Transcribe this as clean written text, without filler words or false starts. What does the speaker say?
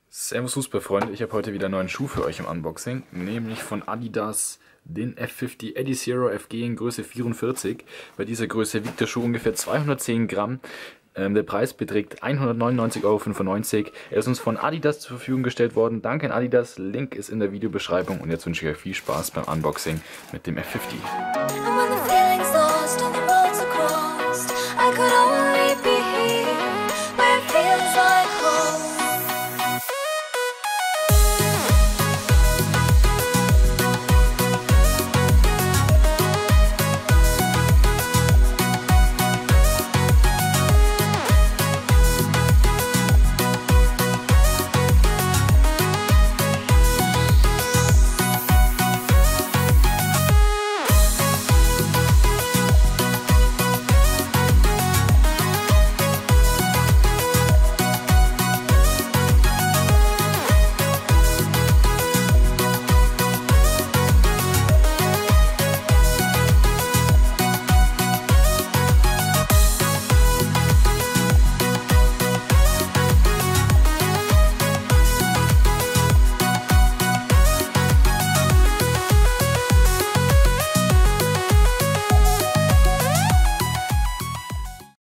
Servus Fußballfreunde, ich habe heute wieder einen neuen Schuh für euch im Unboxing, nämlich von Adidas den F50 Adizero FG in Größe 44. Bei dieser Größe wiegt der Schuh ungefähr 210 Gramm. Der Preis beträgt 199,95 €. Er ist uns von Adidas zur Verfügung gestellt worden. Danke an Adidas, Link ist in der Videobeschreibung und jetzt wünsche ich euch viel Spaß beim Unboxing mit dem F50.